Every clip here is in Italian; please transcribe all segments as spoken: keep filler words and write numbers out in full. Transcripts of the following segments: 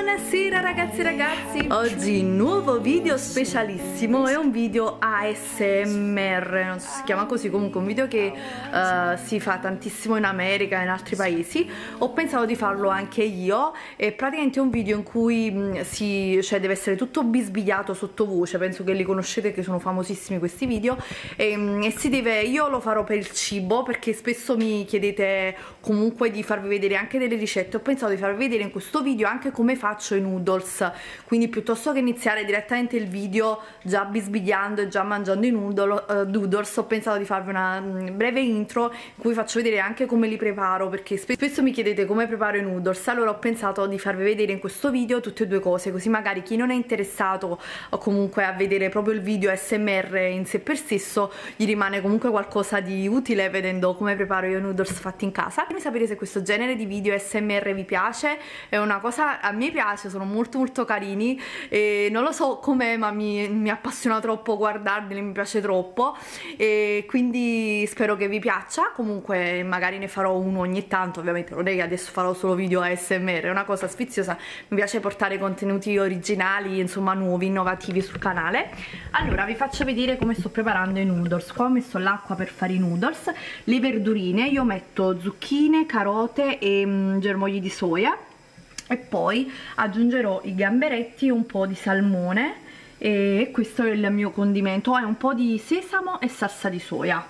Buonasera ragazzi e ragazzi, oggi nuovo video specialissimo, è un video A S M R, non so se si chiama così, comunque un video che uh, si fa tantissimo in America e in altri paesi. Ho pensato di farlo anche io, è praticamente un video in cui mh, si, cioè deve essere tutto bisbigliato sottovoce, penso che li conoscete che sono famosissimi questi video, e, mh, e si deve, io lo farò per il cibo perché spesso mi chiedete comunque di farvi vedere anche delle ricette. Ho pensato di farvi vedere in questo video anche come faccio i noodles, quindi piuttosto che iniziare direttamente il video già bisbigliando e già mangiando i noodle, uh, noodles ho pensato di farvi una um, breve intro in cui faccio vedere anche come li preparo, perché spe spesso mi chiedete come preparo i noodles. Allora ho pensato di farvi vedere in questo video tutte e due cose, così magari chi non è interessato o comunque a vedere proprio il video A S M R in sé per stesso gli rimane comunque qualcosa di utile vedendo come preparo io i noodles fatti in casa. Fatemi sapere se questo genere di video A S M R vi piace, è una cosa, a me piace, sono molto molto carini e non lo so com'è, ma mi, mi appassiona troppo guardarli, mi piace troppo, e quindi spero che vi piaccia. Comunque magari ne farò uno ogni tanto, ovviamente non è che adesso farò solo video A S M R, è una cosa sfiziosa, mi piace portare contenuti originali, insomma nuovi, innovativi sul canale. Allora vi faccio vedere come sto preparando i noodles. Qua ho messo l'acqua per fare i noodles, le verdurine, io metto zucchine, carote e mm, germogli di soia, e poi aggiungerò i gamberetti e un po' di salmone, e questo è il mio condimento, è un po' di sesamo e salsa di soia.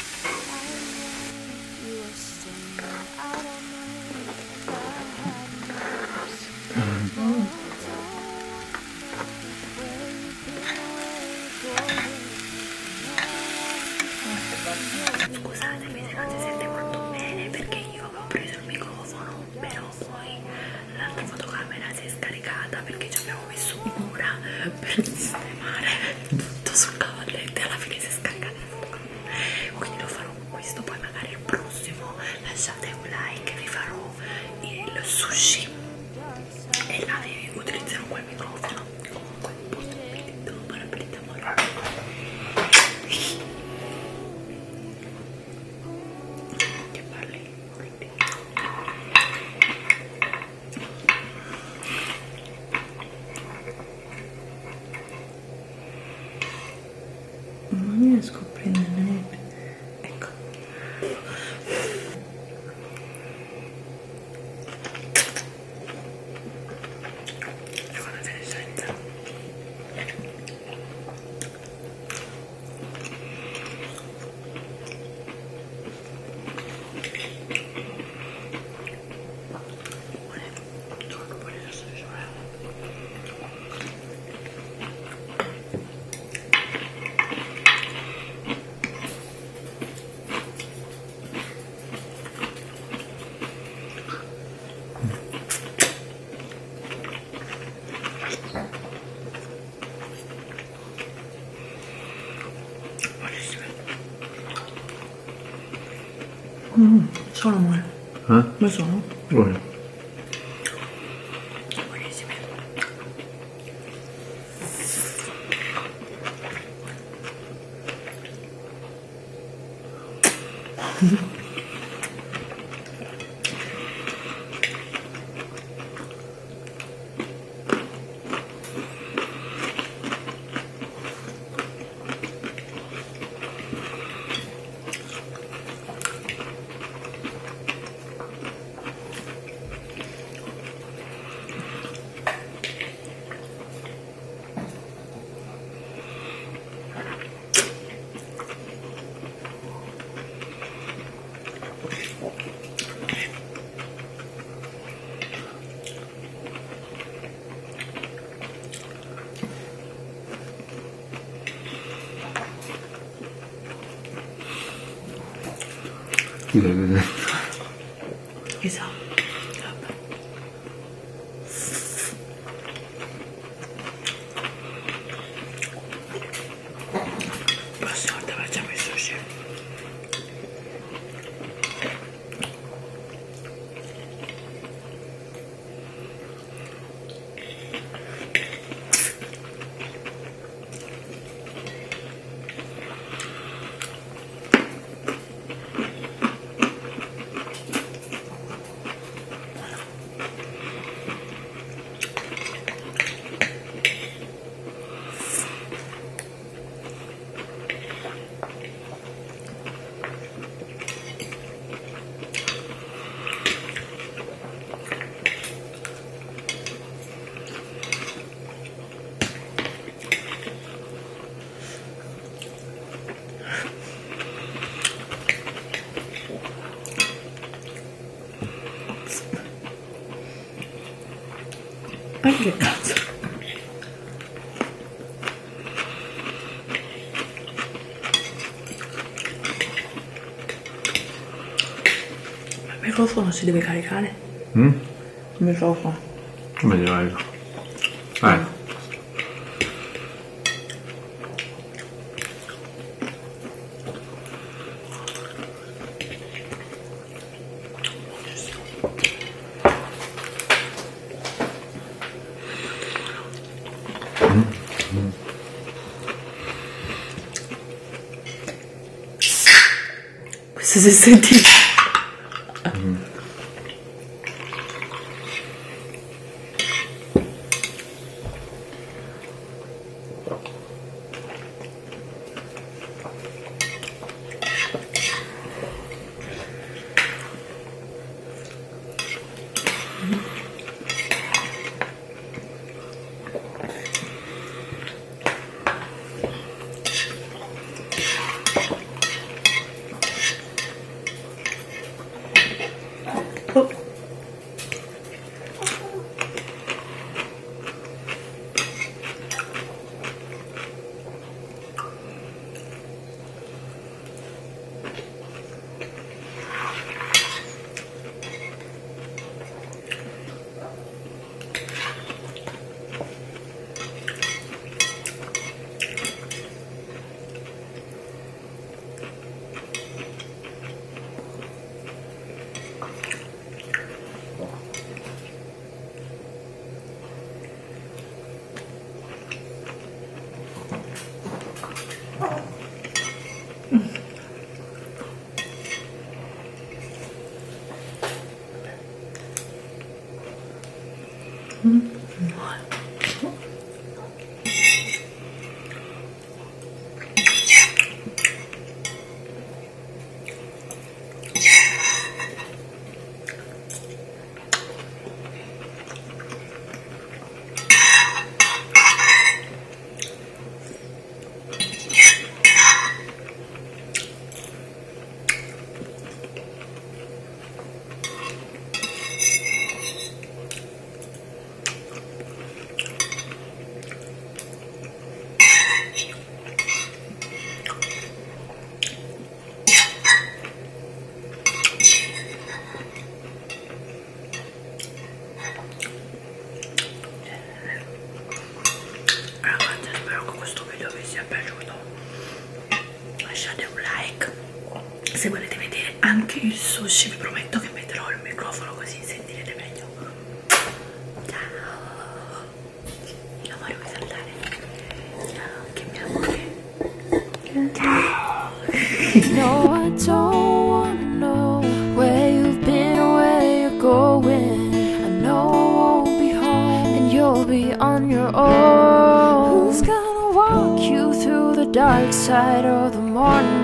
Scusatemi se non si sente molto bene perché io avevo preso il microfono, però poi l'altra fotocamera si è scaricata perché ci abbiamo messo un'ora per sistemare tutto sul cavalletto e alla fine si è scaricata il fotocamera. Quindi lo farò con questo, poi magari il prossimo lasciate un like, vi farò il sushi e là vi utilizzerò quel microfono. Comunque buon appetito, buon appetito amore. Non riesco a prendere niente. Ecco. Secondo te ne senza? Troppo buone le salse di soia. Mm, sono amore. Eh? Ma sono? Buono. Buonissime. Chissà. Vabbè. Prossima volta facciamo il sushi. Ma che cazzo? Ma il microfono si deve caricare? Mm? Il microfono. Come ti carico? Vai. Questo si è sentito. Mm. Oh. Mm. Ragazzi, spero che questo video vi sia piaciuto. Lasciate un like. Se volete vedere anche il sushi, vi prometto che metterò il microfono così sentirete meglio. Ciao. Amore, vuoi saltare? Ciao, che mio amore. Ciao. No, I don't wanna know where you've been or where you're going. I know it won't be hard and you'll be on your own. Who's gonna walk you through the dark side of the morning